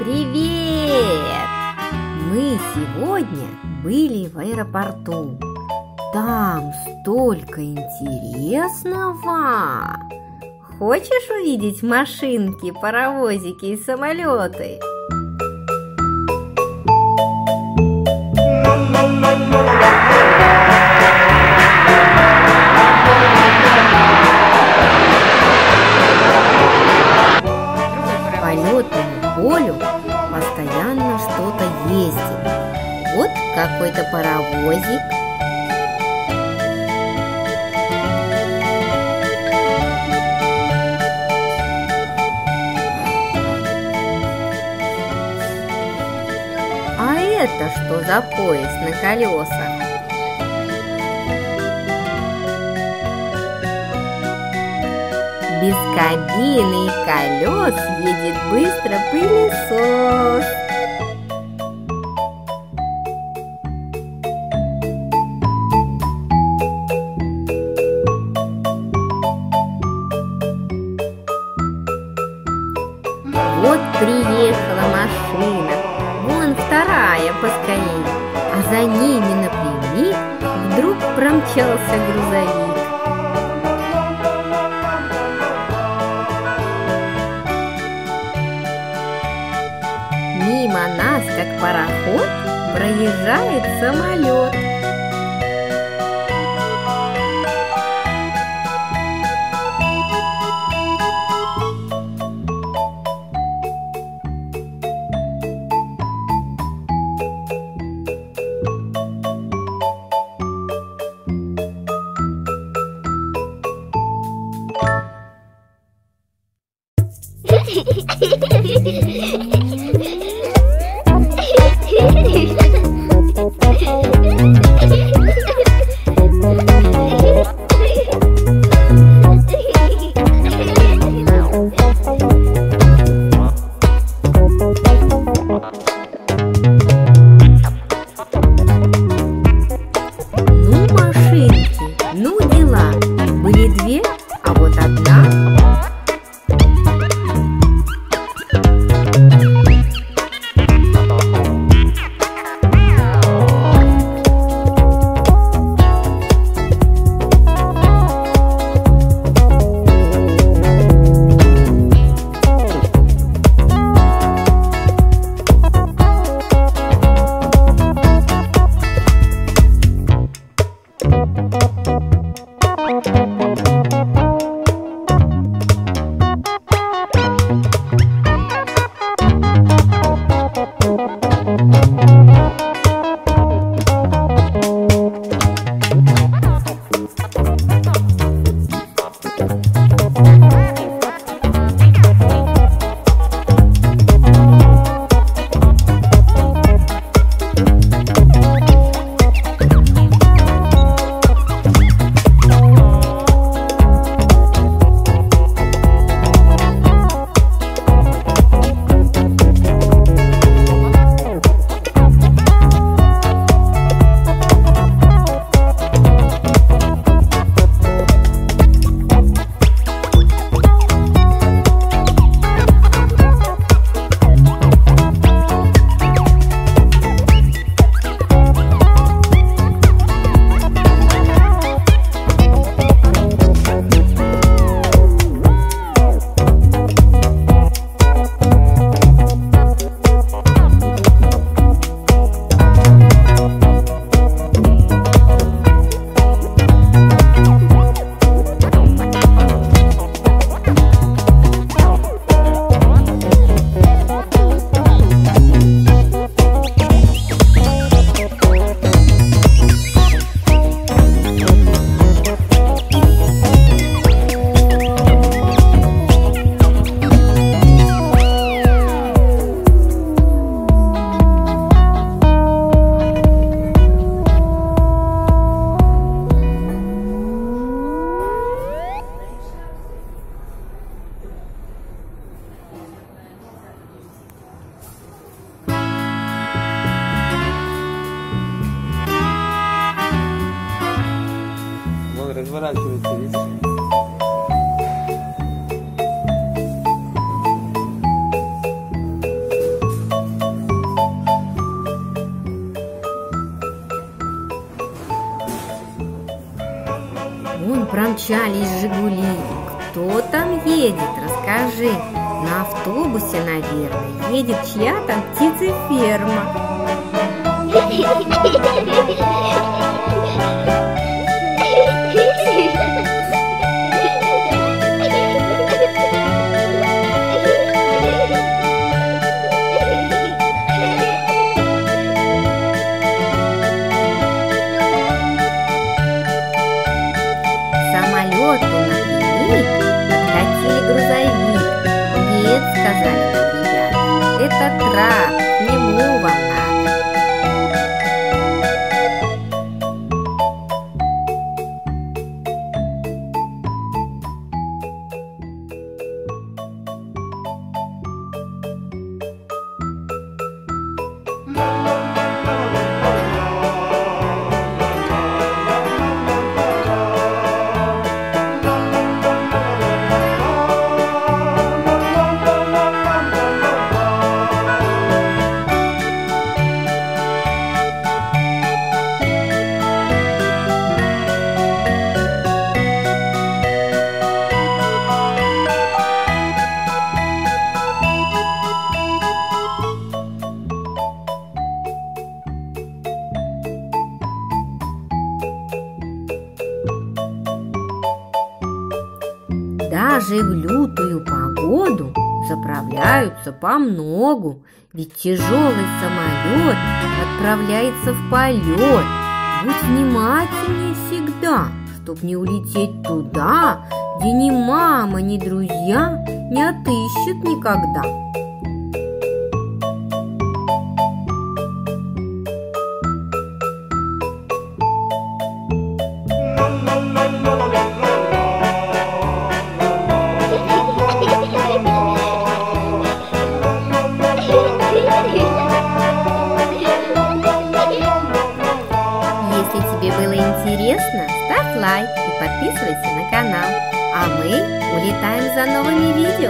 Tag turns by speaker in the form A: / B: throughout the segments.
A: Привет! Мы сегодня были в аэропорту. Там столько интересного! Хочешь увидеть машинки, паровозики и самолеты? По летному полю постоянно что-то ездит. Вот какой-то паровозик. А это что за поезд на колесах? Без кабины и колес едет быстро пылесос. Вот приехала машина, вон вторая поскорей, а за ними напрямик вдруг промчался грузовик. Мимо нас, как пароход, проезжает самолет. Ну, машинки, ну дела. Были две, а вот одна.
B: разворачивается, видишь?
A: Умчались «Жигули». Кто там едет, расскажи. На автобусе, наверное, едет чья-то птицеферма. Самолету напрямик подкатили грузовик. Нет, сказали нам ребята, это трап, к нему вам надо. Даже в лютую погоду заправляются по многу, ведь тяжелый самолет отправляется в полет. Будь внимательнее всегда, чтоб не улететь туда, где ни мама, ни друзья не отыщут никогда. Если тебе было интересно, ставь лайк и подписывайся на канал. А мы улетаем за новыми видео.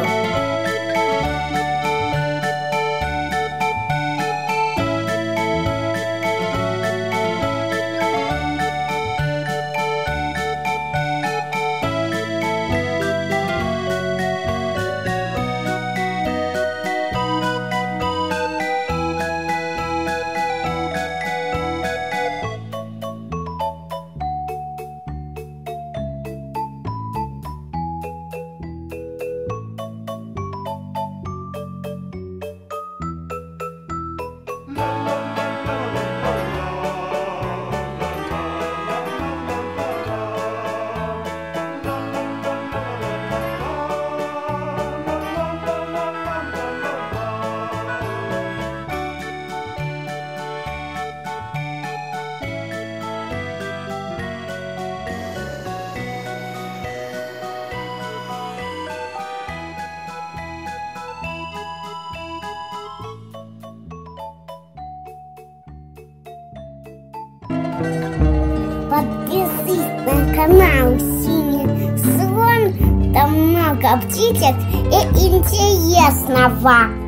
C: Подпишись на канал Синий Слон, там много птичек и интересного.